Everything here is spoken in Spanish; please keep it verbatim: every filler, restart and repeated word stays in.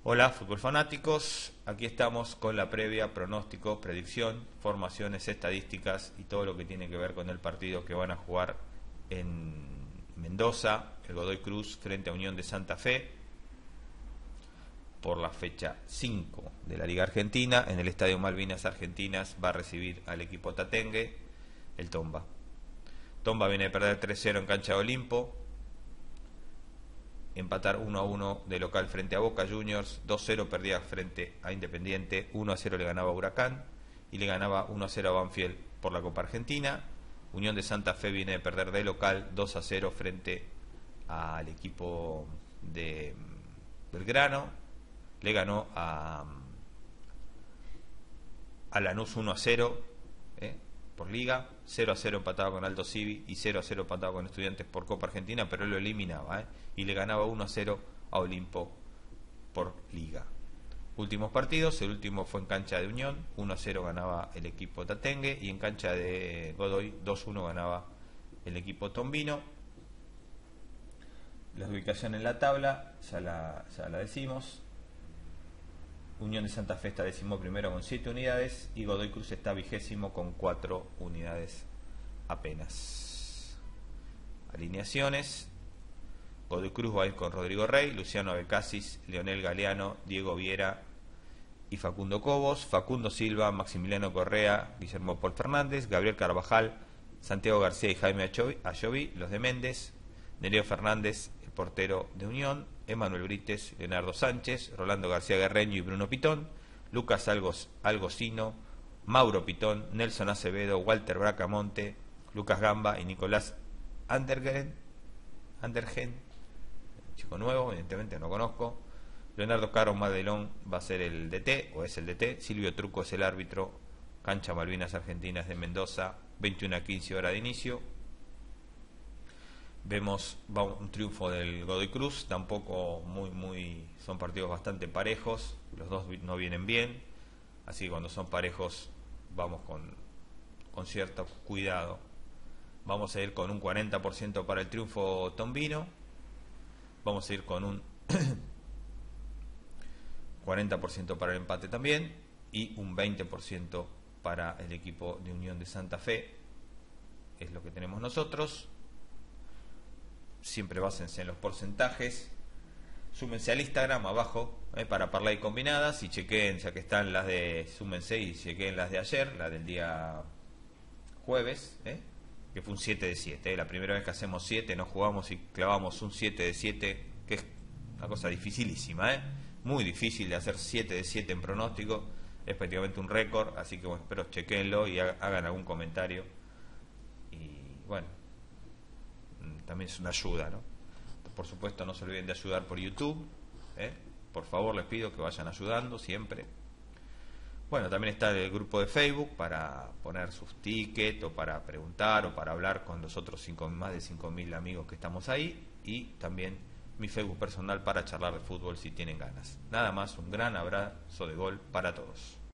Hola fútbol fanáticos, aquí estamos con la previa, pronóstico, predicción, formaciones, estadísticas y todo lo que tiene que ver con el partido que van a jugar en Mendoza, el Godoy Cruz frente a Unión de Santa Fe por la fecha cinco de la Liga Argentina. En el Estadio Malvinas Argentinas va a recibir al equipo tatengue, el Tomba. Tomba viene de perder tres cero en cancha de Olimpo, empatar uno a uno de local frente a Boca Juniors, dos cero perdía frente a Independiente, uno a cero le ganaba a Huracán y le ganaba uno a cero a Banfield por la Copa Argentina. Unión de Santa Fe viene de perder de local dos a cero frente al equipo de Belgrano, le ganó a, a Lanús uno a cero eh, por Liga, cero a cero empatado con Aldo Civi y cero a cero empatado con Estudiantes por Copa Argentina, pero él lo eliminaba eh, y le ganaba uno a cero a Olimpo por Liga. Últimos partidos, el último fue en cancha de Unión, uno a cero ganaba el equipo tatengue y en cancha de Godoy dos a uno ganaba el equipo tombino. La ubicación en la tabla ya la, ya la decimos. Unión de Santa Fe está décimo primero con siete unidades y Godoy Cruz está vigésimo con cuatro unidades apenas. Alineaciones: Godoy Cruz va a ir con Rodrigo Rey, Luciano Abecasis, Leonel Galeano, Diego Viera y Facundo Cobos, Facundo Silva, Maximiliano Correa, Guillermo Paul Fernández, Gabriel Carvajal, Santiago García y Jaime Ayoví, los de Méndez, Nereo Fernández, el portero de Unión, Emanuel Brites, Leonardo Sánchez, Rolando García Guerreño y Bruno Pitón, Lucas Algos, Algocino, Mauro Pitón, Nelson Acevedo, Walter Bracamonte, Lucas Gamba y Nicolás Andergen, Andergen, chico nuevo, evidentemente no conozco. Leonardo Caro Madelón va a ser el D T, o es el D T, Silvio Truco es el árbitro. Cancha Malvinas Argentinas de Mendoza, veintiuno a quince hora de inicio. Vemos va un triunfo del Godoy Cruz, tampoco muy, muy, son partidos bastante parejos, los dos no vienen bien, así que cuando son parejos vamos con, con cierto cuidado. Vamos a ir con un cuarenta por ciento para el triunfo tombino, vamos a ir con un cuarenta por ciento para el empate también y un veinte por ciento para el equipo de Unión de Santa Fe, es lo que tenemos nosotros. Siempre básense en los porcentajes. Súmense al Instagram abajo eh, para parlay combinadas y chequeen, ya que están las de, súmense y chequeen las de ayer, la del día jueves, eh, que fue un siete de siete. Eh. La primera vez que hacemos siete, nos jugamos y clavamos un siete de siete, que es una cosa dificilísima, eh. Muy difícil de hacer siete de siete en pronóstico, es prácticamente un récord, así que bueno, espero chequenlo y hagan algún comentario. Y bueno, también es una ayuda, ¿no? Por supuesto no se olviden de ayudar por YouTube, ¿eh? Por favor les pido que vayan ayudando siempre. Bueno, también está el grupo de Facebook para poner sus tickets o para preguntar o para hablar con los otros cinco, más de cinco mil amigos que estamos ahí, y también mi Facebook personal para charlar de fútbol si tienen ganas. Nada más, un gran abrazo de gol para todos.